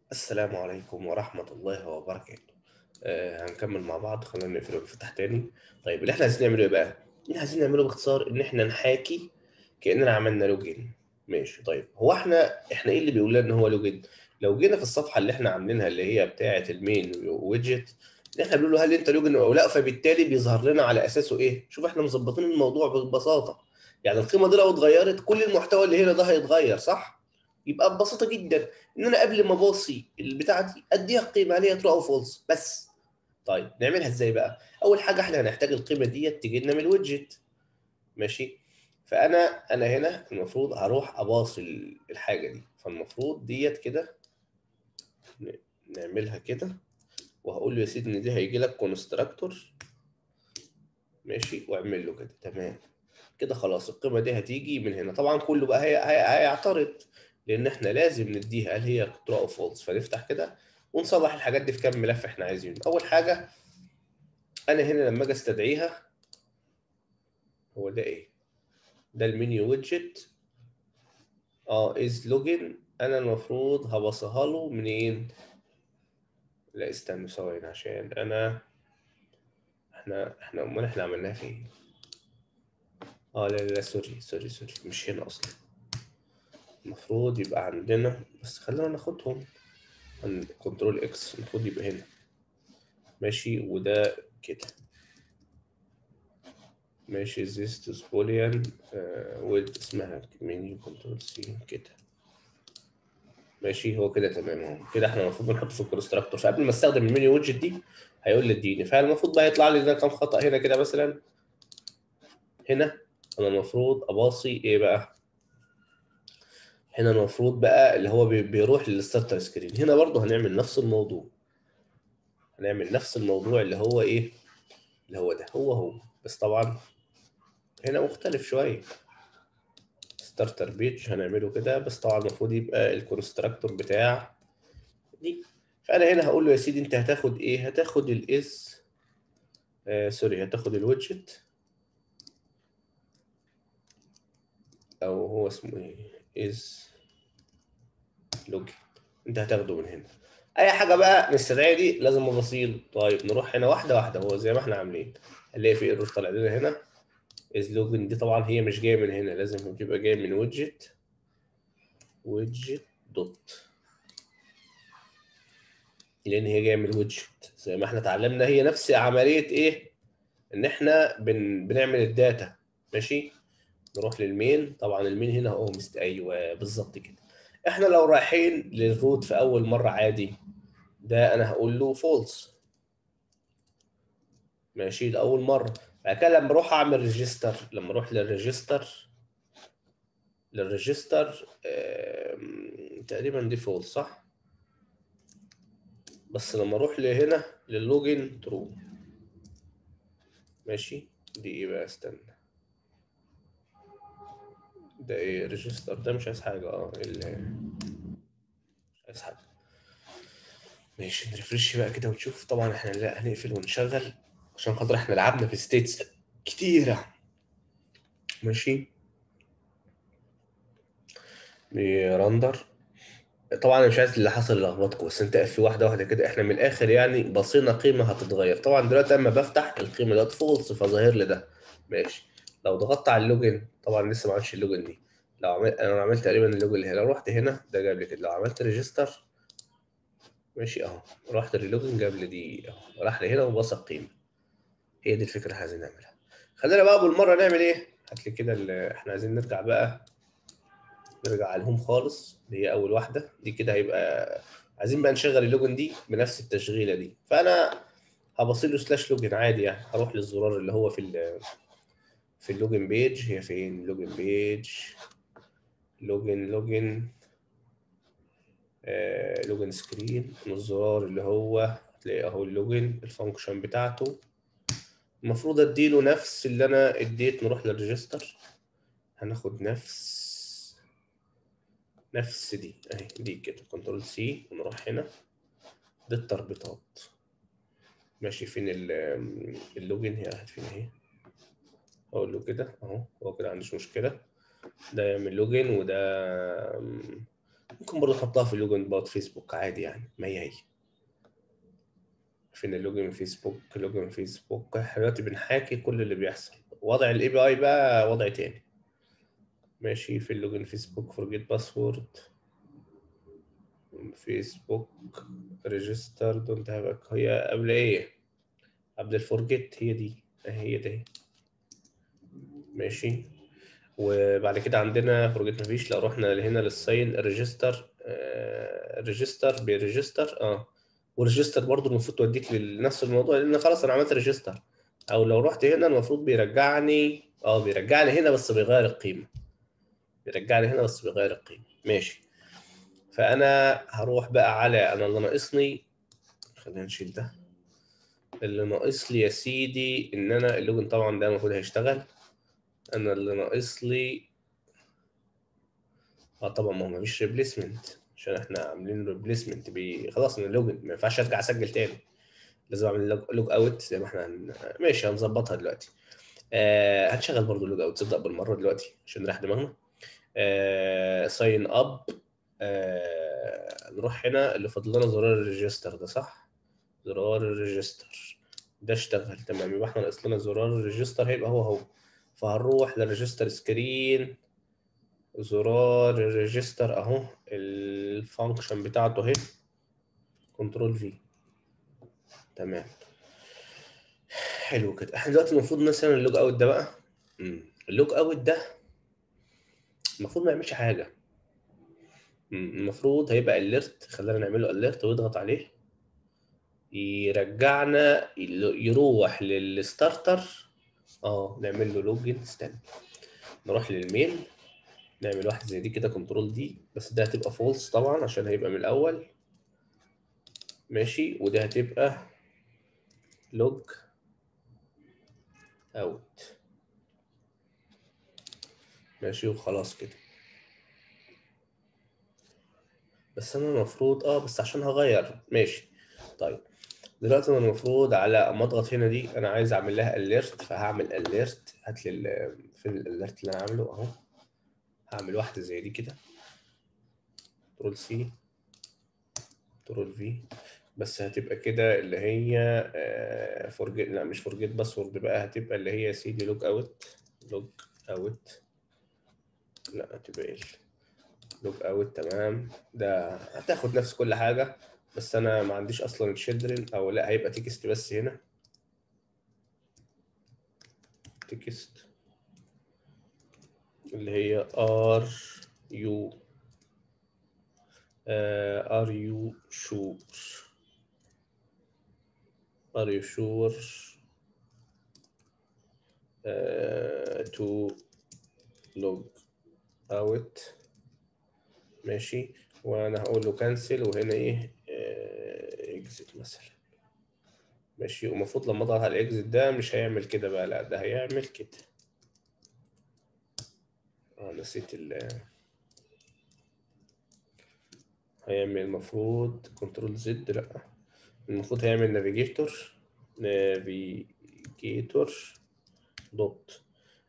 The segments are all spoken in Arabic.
السلام عليكم ورحمة الله وبركاته. هنكمل مع بعض. خلينا نقفل ونفتح تاني. طيب اللي احنا عايزين نعمله ايه بقى؟ اللي عايزين نعمله باختصار ان احنا نحاكي كأننا عملنا لوجين. ماشي. طيب هو احنا ايه اللي بيقول لنا ان هو لوجين؟ لو جينا في الصفحة اللي احنا عاملينها اللي هي بتاعة المين ويدجت، احنا بنقول له هل انت لوجين او لا، فبالتالي بيظهر لنا على اساسه ايه؟ شوف احنا مظبطين الموضوع ببساطة. يعني القيمة دي لو اتغيرت كل المحتوى اللي هنا ده هيتغير، صح؟ يبقى ببساطة جدا ان انا قبل ما باصي البتاعه دي اديها قيمه عليها ترو او فولس بس. طيب نعملها ازاي بقى؟ اول حاجه احنا هنحتاج القيمه دي تيجي لنا من الويدجت. ماشي. فانا هنا المفروض هروح اباصي الحاجه دي، فالمفروض ديت كده نعملها كده. وهقول له يا سيدي ان دي هيجي لك كونستراكتور. ماشي، واعمل له كده تمام. كده خلاص القيمه دي هتيجي من هنا. طبعا كله بقى هيعترض، لان احنا لازم نديها هل هي ترو او فولس. فنفتح كده ونصلح الحاجات دي في كام ملف احنا عايزينه. اول حاجه انا هنا لما اجي استدعيها، هو ده ايه؟ ده المنيو ويدجت. از لوجن. انا المفروض هبصها له منين؟ لا استنى ثواني، عشان احنا امال احنا عملناها فين؟ لا لا لا، سوري مش هنا اصلا. المفروض يبقى عندنا، بس خلينا ناخدهم. كنترول اكس المفروض يبقى هنا. ماشي، وده كده. ماشي، زيستوس بوليان ويد اسمها منيو كنترول سي كده. ماشي، هو كده تمام اهو. كده احنا المفروض بنحطه في الكونستراكتور، فقبل ما استخدم المنيو ويدجت دي هيقول لي اديني. فالمفروض بقى يطلع لي ده كام خطأ هنا كده مثلا. هنا انا المفروض اباصي ايه بقى؟ هنا المفروض بقى اللي هو بيروح للستارتر سكرين. هنا برضه هنعمل نفس الموضوع. هنعمل نفس الموضوع اللي هو ايه؟ اللي هو ده هو بس طبعا هنا مختلف شويه. ستارتر بيج هنعمله كده، بس طبعا المفروض يبقى الكونستراكتور بتاع دي. فانا هنا هقول له يا سيدي انت هتاخد ايه؟ هتاخد الاس سوري، هتاخد الويدجت، او هو اسمه ايه؟ از لوج. انت هتاخده من هنا. اي حاجه بقى من السرعه دي لازم ابصيل. طيب نروح هنا واحده واحده، هو زي ما احنا عاملين هنلاقي في ايرور طالع لنا هنا. از لوجن دي طبعا هي مش جايه من هنا، لازم تبقى جايه من ويدجت دوت، لان هي جايه من الويدجت. زي ما احنا اتعلمنا هي نفس عمليه ايه؟ ان احنا بنعمل الداتا. ماشي. نروح للمين. طبعا المين هنا اهو ايوه بالظبط كده. احنا لو رايحين للروت في اول مره عادي، ده انا هقول له فولس. ماشي، لاول مره. بعد كده لما اروح اعمل ريجستر، لما اروح للريجستر تقريبا دي فولس صح. بس لما اروح لهنا للوجن ترو. ماشي. دي ايه بقى؟ استنى، ده ايه؟ ريجستر ده مش عايز حاجه. مش عايز حاجه. ماشي، نرفرش بقى كده ونشوف. طبعا احنا لا هنقفل ونشغل عشان خاطر احنا لعبنا في ستيتس كتيرة. ماشي. بيرندر. طبعا انا مش عايز اللي حصل يلخبطكم، بس انت في واحده واحده كده. احنا من الاخر يعني بصينا قيمه هتتغير. طبعا دلوقتي اما بفتح القيمه دلوقتي فولس فظاهر لي ده. ماشي. لو ضغطت على اللوجن، طبعا لسه ما عملتش اللوجن دي. لو انا عملت تقريبا اللوجن اللي هنا. لو رحت هنا ده جاب لي كده. لو عملت ريجستر، ماشي اهو، رحت اللوجن جاب لي دي اهو، راح لي هنا وبص القيمه. هي دي الفكره اللي عايزين نعملها. خلينا بقى بالمره نعمل ايه. هات لي كده احنا عايزين نرجع بقى. نرجع على الهوم خالص اللي هي اول واحده دي كده. هيبقى عايزين بقى نشغل اللوجن دي بنفس التشغيله دي. فانا هبصيل له سلاش لوجن عادي يعني. هروح للزرار اللي هو في اللوجن بيج. هي فين لوجن بيج؟ لوجن لوجن سكرين. من الزرار اللي هو هتلاقي اهو اللوجن الفانكشن بتاعته. المفروض اديله نفس اللي انا اديت. نروح للريجستر، هناخد نفس دي اهي. دي كده كنترول سي ونروح هنا. دي التربيطات. ماشي، فين اللوجن؟ هي قاعد فين اهي. اقول له كده اهو، هو كده ما عنديش مشكله. ده يعمل لوجن وده ممكن برضه نحطها في اللوجن بوت فيسبوك عادي يعني، ما هي. فين اللوجن فيسبوك؟ لوجن فيسبوك احنا دلوقتي بنحاكي كل اللي بيحصل. وضع الاي بي اي بقى وضع تاني. ماشي، في اللوجن فيسبوك فورجيت باسورد، فيسبوك ريجستر دونت هاف، هي قبل ايه؟ قبل الفورجيت، هي دي، هي دي. ماشي، وبعد كده عندنا فورجيت مفيش. لو رحنا هنا للساين ريجستر، ريجستر بيريجستر وريجستر برضه المفروض توديك لنفس الموضوع، لان خلاص انا عملت ريجستر. او لو رحت هنا المفروض بيرجعني هنا بس بيغير القيمه. بيرجعني هنا بس بيغير القيمه. ماشي، فانا هروح بقى على انا اللي ناقصني. خلينا نشيل ده. اللي ناقص لي يا سيدي ان انا اللوجن طبعا ده المفروض هيشتغل. انا اللي ناقص لي طبعا ما هو مفيش ريبليسمنت، عشان احنا عاملين ريبليسمنت خلاص من اللوجن، ما ينفعش ارجع اسجل تاني، لازم اعمل لوج اوت زي ما احنا ماشي هنظبطها دلوقتي. هنشغل برضو اللوج اوت، تبدا بالمره دلوقتي عشان نريح دماغنا. ساين اب. نروح هنا اللي فاضل لنا زرار الريجستر ده، صح؟ زرار الريجستر ده اشتغل تمام، يبقى احنا ناقص لنا زرار الريجستر، هيبقى هو. فهنروح للريجستر سكرين، زرار الريجستر اهو، الفانكشن بتاعته اهي، كنترول في. تمام، حلو كده. احنا دلوقتي المفروض مثلا اللوج اوت ده بقى، اللوج اوت ده المفروض ما يعملش حاجه. المفروض هيبقى اليرت، خلينا نعمله اليرت ويضغط عليه يرجعنا، يروح للستارتر. نعمل له لوجن. استنى، نروح للميل، نعمل واحده زي دي كده، كنترول دي، بس ده هتبقى فولس طبعا عشان هيبقى من الاول. ماشي، وده هتبقى لوج اوت. ماشي وخلاص كده. بس انا المفروض بس عشان هغير. ماشي طيب، دلوقتي انا المفروض على اما اضغط هنا دي انا عايز اعمل لها اليرت، فهعمل اليرت. هات لي فين الاليرت اللي انا عامله اهو. هعمل واحده زي دي كده، كنترول سي، كنترول في، بس هتبقى كده اللي هي فورجيت، لا مش فورجيت باسورد بقى، هتبقى اللي هي يا سيدي لوج اوت. لوج اوت، لا هتبقى ايه؟ لوج اوت. تمام، ده هتاخد نفس كل حاجه، بس انا ما عنديش اصلا تشيلدرن، او لا هيبقى تكست بس هنا، تكست اللي هي ار يو ار يو شور، ار يو شور تو لوج اوت. ماشي، وانا هقول له كانسل، وهنا ايه اكزit مثلا. ماشي، ومفروض لما اضغط على الاكزit ده مش هيعمل كده بقى، لا ده هيعمل كده. نسيت هيعمل المفروض كنترول زد، لا المفروض هيعمل نافيجيتور دوت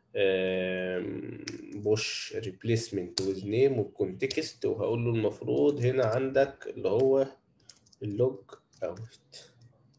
بوش ريبليسمنت ويز نيم والكونتكست، وهقول له المفروض هنا عندك اللي هو اللوج اوت.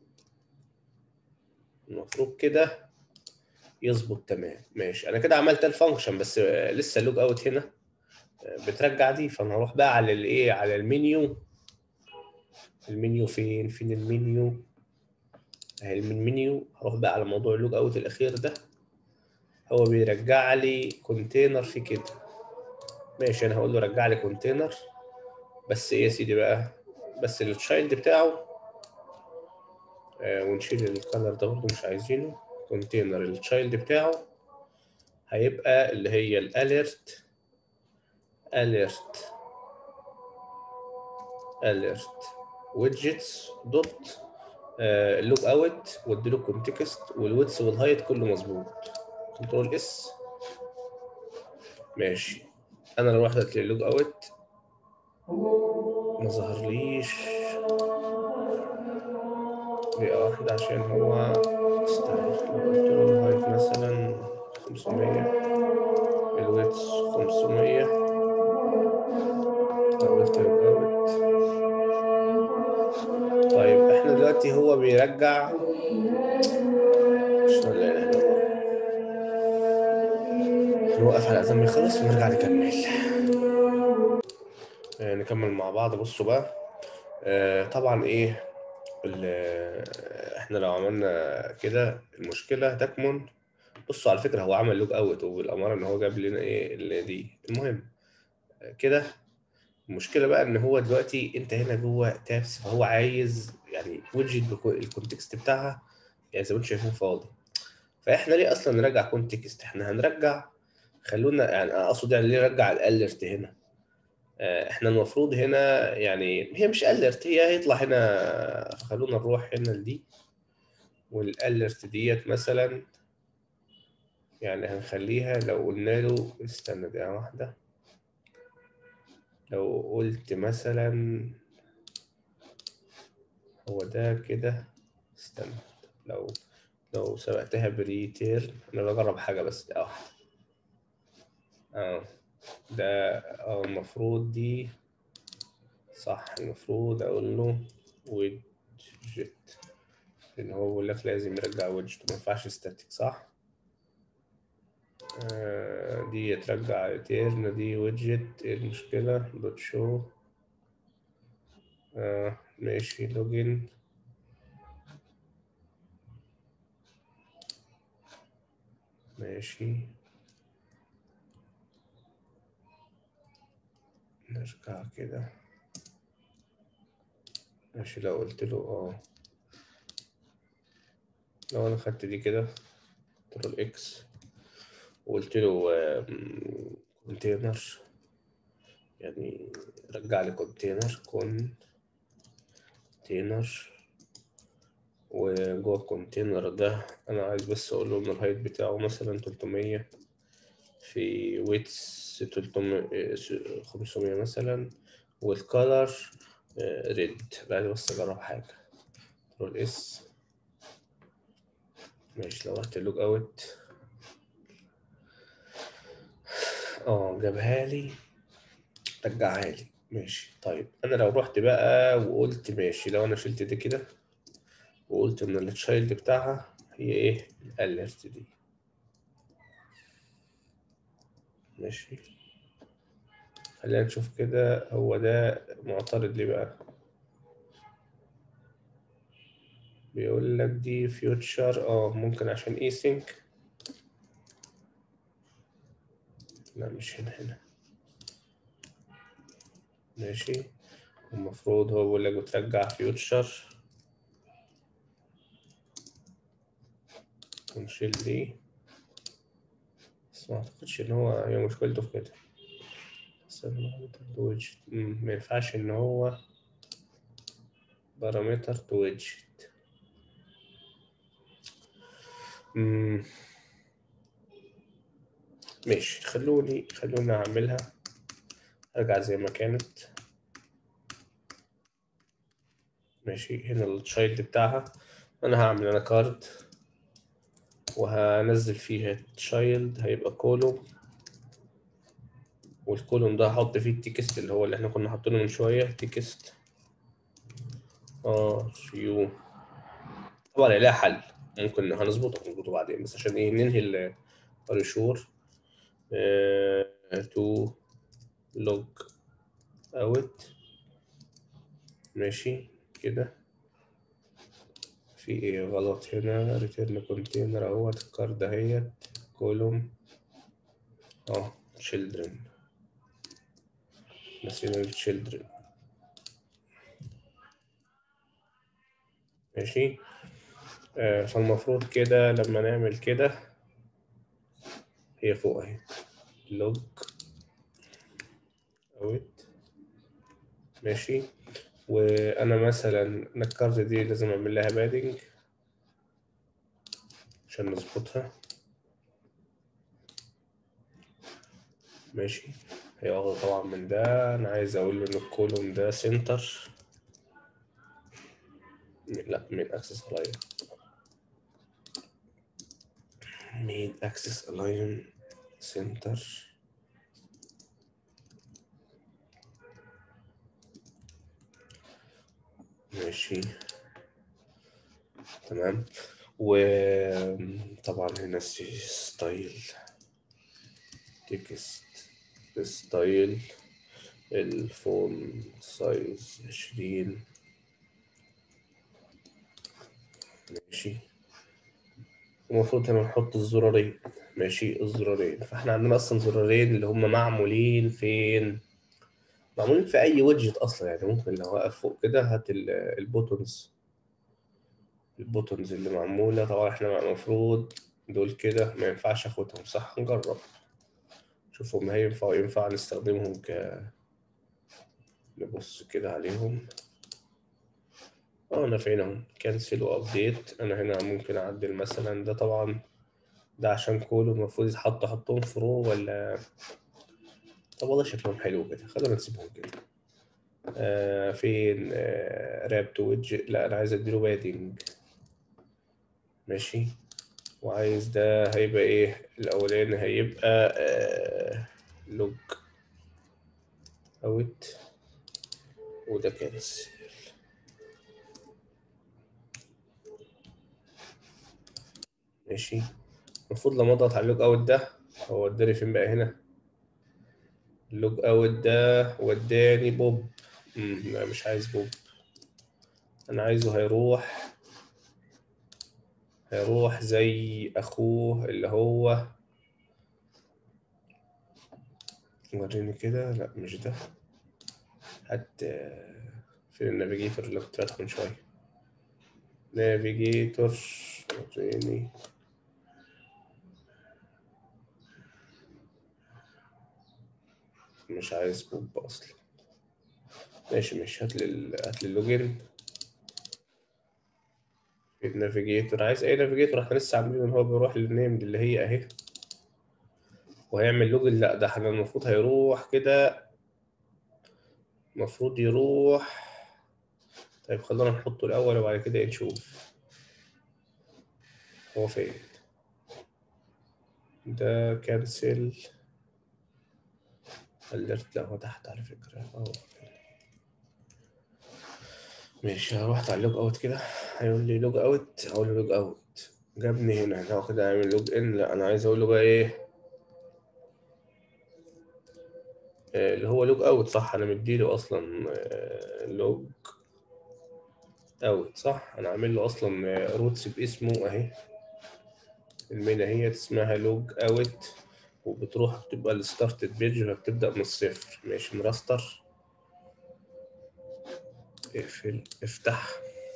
المفروض كده يظبط. تمام ماشي، انا كده عملت الفانكشن، بس لسه اللوج اوت هنا بترجع دي. فانا هروح بقى على الايه، على المنيو. المنيو فين المنيو اهي، المنيو. هروح بقى على موضوع اللوج اوت الاخير ده، هو بيرجع لي كونتينر في كده. ماشي، انا هقول له رجع لي كونتينر، بس ايه يا سيدي بقى، بس التشايلد بتاعه ونشيل الكلر ده برضه مش عايزينه. كونتينر التشايلد بتاعه هيبقى اللي هي الاليرت widgets دوت اللوج اوت، وادي له كونتكست والويدث والهايت كله مظبوط. كنترول اس. ماشي، انا لو رحت للوج اوت ما ظهرليش. دقيقة واحدة عشان هو استنى، لو قلت له الهايت مثلا 500، الويدث 500، قلت لوج اوت. طيب احنا دلوقتي هو بيرجع، مش لا اله الا الله، نوقف على الاذان بيخلص ونرجع نكمل. نكمل مع بعض. بصوا بقى، طبعا ايه احنا لو عملنا كده المشكله تكمن. بصوا على فكره هو عمل لوج اوت وبالاماره ان هو جاب لنا ايه اللي دي. المهم كده المشكله بقى ان هو دلوقتي انت هنا جوه تابس، فهو عايز يعني ويدجت الكونتكست بتاعها يعني زي ما انتم شايفين فاضي. فاحنا ليه اصلا نرجع كونتكست؟ احنا هنرجع، خلونا يعني اقصد يعني ليه نرجع الاليرت هنا؟ احنا المفروض هنا يعني هي مش اليرت، هي هيطلع هنا. خلونا نروح هنا لدي، والاليرت ديت مثلا يعني هنخليها لو قلنا له استنى دقيقة واحدة، لو قلت مثلا هو ده كده، استنى، لو سبقتها بريتيرن، انا بجرب حاجة بس دقيقة واحدة. اه ده المفروض دي صح، المفروض اقول له ويدجت، لان هو بيقول لك لازم يرجع ويدجت، ما ينفعش ستاتيك صح. دي ترجع ريتيرن، دي ويدجت، ايه المشكلة؟ دوت شو. ماشي لوجن، ماشي نرجع كده. ماشي لو قلت له لو انا خدت دي كده كنترول اكس وقلت له كونتينر، يعني رجع لي كونتينر وجوه الكونتينر ده انا عايز بس اقول له ان الهايت بتاعه مثلا 300 في ويتس 300 500 مثلا، والكالر ريد. عايز بس اجرب حاجه. كنترول اس، ماشي لو رحت لوج اوت جابها لي، رجعها لي. ماشي طيب انا لو رحت بقى وقلت ماشي، لو انا شلت دي كده وقلت ان التشايلد بتاعها هي ايه الاليرت دي، ماشي خلينا نشوف كده هو ده معترض ليه بقى. بيقول لك دي فيوتشر ممكن عشان اي سينك. لا مش هنا ماشي. المفروض هو بيقول لك بترجع فيوتشر، ونشيل دي، بس ما اعتقدش ان هي مشكلته في كده. ما ينفعش ان هو بارامتر تو ويدجت. ماشي خلوني اعملها، ارجع زي ما كانت. ماشي هنا التشايلد بتاعها انا هعمل انا كارد وهنزل فيها تشايلد، هيبقى كولوم، والكولوم ده هحط فيه التكست اللي هو اللي احنا كنا حاطينه من شويه، تكست يو. طبعا لها حل، ممكن هنظبطه بعدين، بس عشان ايه ننهي الريشور تو لوج اوت. ماشي كده في ايه غلط هنا؟ ريتيرن كونتينر اهوت، الكارد اهيت، كولوم children، نسينا الchildren. ماشي فالمفروض كده لما نعمل كده هي فوق اهي لوج اوت. ماشي وانا مثلا الكارد دي لازم اعمل لها بادنج عشان نظبطها. ماشي هي واخدة طبعا من ده، انا عايز اقول له ان الكولوم ده سنتر، لا من اكسس الاين، مين اكسس الاين سنتر. ماشي تمام. وطبعا هنا ستايل تكست ستايل الفون سايز 20. ماشي. المفروض هنا نحط الزرارين. ماشي الزرارين، فاحنا عندنا اصلا زرارين اللي هم معمولين فين؟ معمولين في اي ويدجت اصلا، يعني ممكن لو واقف فوق كده هات البوتونز. البوتونز اللي معمولة طبعا احنا المفروض دول كده ما ينفعش اخدهم، صح؟ نجرب شوفهم ينفع نستخدمهم نبص كده عليهم. نافعينهم. كنسل وابديت. انا هنا ممكن اعدل مثلا ده، طبعا ده عشان كله المفروض يتحط احطهم في رو ولا؟ طب والله شكلهم حلو كده، خلينا نسيبهم كده. فين راب تو ويدج؟ لا انا عايز اديله بادنج. ماشي. وعايز ده هيبقى ايه؟ الاولاني هيبقى لوج اوت، وده كنسل. ماشي. المفروض لما اضغط على اللوج اوت ده هو وداني فين بقى هنا؟ اللوج اوت ده وداني بوب. لا مش عايز بوب، انا عايزه هيروح زي اخوه اللي هو، وريني كده. لا مش ده، حتى في النافيجيتور اللي كنت فاتحه من شويه. نافيجيتور وريني. مش عايز بوب اصلا. ماشي هات لي اللوجن في النافيجيتور. عايز اي نافيجيتور؟ احنا لسه عاملين ان هو بيروح للنيم اللي هي اهي وهيعمل لوجن. لا ده احنا المفروض هيروح كده، المفروض يروح. طيب خلينا نحطه الاول وبعد كده نشوف هو فين. ده كنسل اليرت. لا هو تحت على فكرة اهو. ماشي رحت على اللوج اوت كده، هيقول لي لوج اوت، اقول له لوج اوت. جابني هنا هو كده هيعمل لوج ان. لا انا عايز اقول له بقى ايه؟ اللي هو لوج اوت صح؟ انا مديله اصلا لوج اوت صح؟ انا عامل له اصلا روتس باسمه اهي. المين اهي اسمها لوج اوت، وبتروح بتبقى الستارتد بيج فبتبدا من الصفر. ماشي نراستر. اقفل افتح.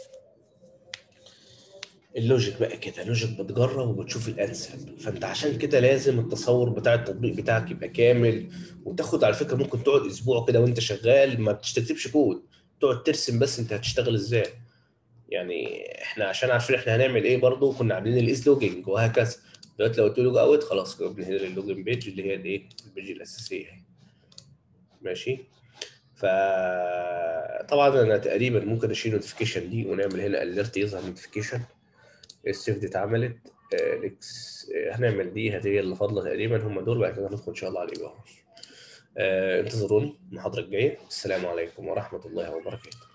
اللوجيك بقى كده، لوجيك بتجرب وبتشوف الانسب. فانت عشان كده لازم التصور بتاع التطبيق بتاعك يبقى كامل. وتاخد على فكره ممكن تقعد اسبوع كده وانت شغال ما بتكتبش كود، تقعد ترسم بس انت هتشتغل ازاي. يعني احنا عشان عارفين احنا هنعمل ايه برضه كنا عاملين الايز لوجينج وهكذا. دلوقتي لو قلت له لوج اوت خلاص كده بنهدر اللوجن بيج اللي هي الايه؟ البيج الاساسيه اهي. ماشي. فطبعا انا تقريبا ممكن اشيل نوتيفيكيشن دي ونعمل هنا اليرت يظهر نوتيفيكيشن. السيف دي اتعملت. الاكس هنعمل دي هي اللي فاضله تقريبا، هم دول. بعد كده هندخل ان شاء الله على الاي بي ار. انتظروني المحاضره الجايه. السلام عليكم ورحمه الله وبركاته.